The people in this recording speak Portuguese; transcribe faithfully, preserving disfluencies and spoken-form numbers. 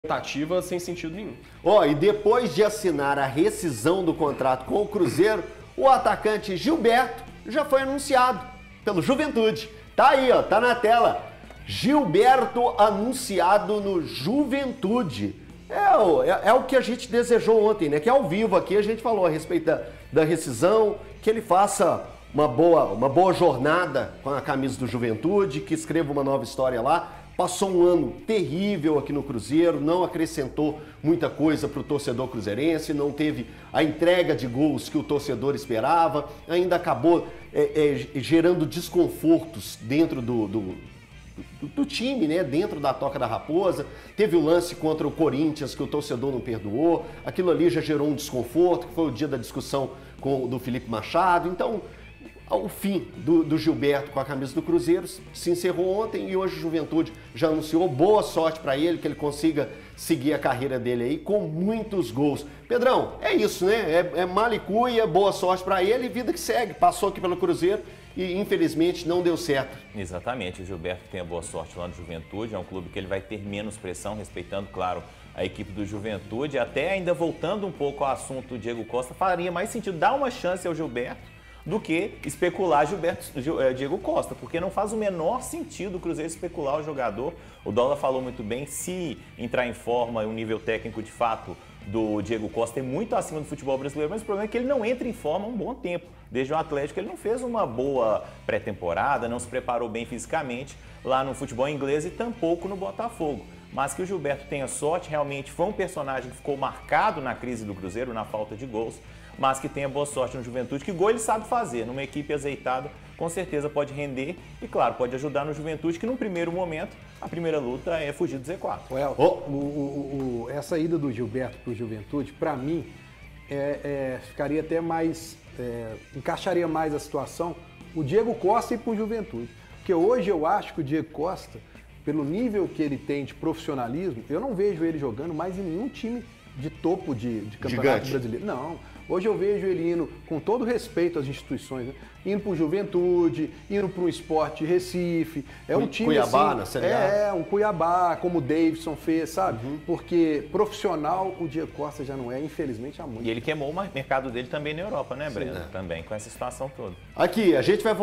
tentativa sem sentido nenhum. Ó, oh, e depois de assinar a rescisão do contrato com o Cruzeiro, o atacante Gilberto já foi anunciado pelo Juventude. Tá aí, ó, tá na tela. Gilberto anunciado no Juventude. É o, é, é o que a gente desejou ontem, né? Que ao vivo aqui a gente falou a respeito da, da rescisão, que ele faça uma boa, uma boa jornada com a camisa do Juventude, que escreva uma nova história lá. Passou um ano terrível aqui no Cruzeiro, não acrescentou muita coisa para o torcedor cruzeirense, não teve a entrega de gols que o torcedor esperava, ainda acabou é, é, gerando desconfortos dentro do, do, do, do time, né? Dentro da Toca da Raposa. Teve o lance contra o Corinthians que o torcedor não perdoou, aquilo ali já gerou um desconforto, que foi o dia da discussão com, do Felipe Machado. Então, o fim do, do Gilberto com a camisa do Cruzeiro se encerrou ontem e hoje o Juventude já anunciou. Boa sorte para ele, que ele consiga seguir a carreira dele aí com muitos gols. Pedrão, é isso, né? É, é malicuia, boa sorte para ele e vida que segue. Passou aqui pelo Cruzeiro e infelizmente não deu certo. Exatamente, o Gilberto tem a boa sorte lá no Juventude, é um clube que ele vai ter menos pressão, respeitando, claro, a equipe do Juventude. Até ainda voltando um pouco ao assunto do Diego Costa, faria mais sentido dar uma chance ao Gilberto do que especular Gilberto, Diego Costa, porque não faz o menor sentido o Cruzeiro especular o jogador. O Dola falou muito bem, se entrar em forma e um nível técnico de fato do Diego Costa é muito acima do futebol brasileiro, mas o problema é que ele não entra em forma há um bom tempo. Desde o Atlético ele não fez uma boa pré-temporada, não se preparou bem fisicamente lá no futebol inglês e tampouco no Botafogo. Mas que o Gilberto tenha sorte, realmente foi um personagem que ficou marcado na crise do Cruzeiro, na falta de gols, mas que tenha boa sorte no Juventude, que gol ele sabe fazer, numa equipe azeitada, com certeza pode render e, claro, pode ajudar no Juventude, que num primeiro momento, a primeira luta é fugir do Z quatro. Well, oh. o, o, o, essa ida do Gilberto para o Juventude, para mim, é, é, ficaria até mais, é, encaixaria mais a situação o Diego Costa ir para o Juventude. Porque hoje eu acho que o Diego Costa, pelo nível que ele tem de profissionalismo, eu não vejo ele jogando mais em nenhum time de topo de, de campeonato Gigante. brasileiro. Não. Hoje eu vejo ele indo, com todo respeito às instituições, né? Indo para o Juventude, indo para o Sport de Recife. É um time Cuiabá, assim, na Série A. É, um Cuiabá, como o Davidson fez, sabe? Uhum. Porque profissional o Diego Costa já não é, infelizmente, há muito. E ele queimou o mercado dele também na Europa, né, Breno? Sim, é. Também com essa situação toda. Aqui, a gente vai